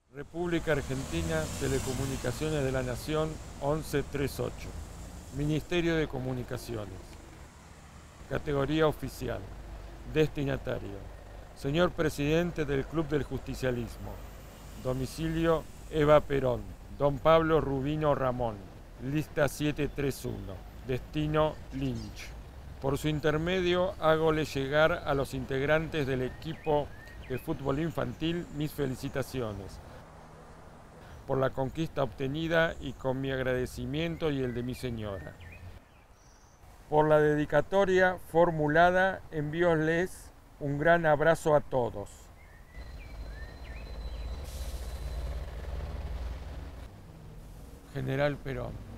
República Argentina, Telecomunicaciones de la Nación 1138. Ministerio de Comunicaciones. Categoría oficial. Destinatario: señor presidente del Club del Justicialismo. Domicilio: Eva Perón, Don Pablo Rubino Ramón. Lista 731. Destino: Lynch. Por su intermedio, hágole llegar a los integrantes del equipo de fútbol infantil mis felicitaciones por la conquista obtenida y con mi agradecimiento y el de mi señora. Por la dedicatoria formulada, envíoles un gran abrazo a todos. General Perón.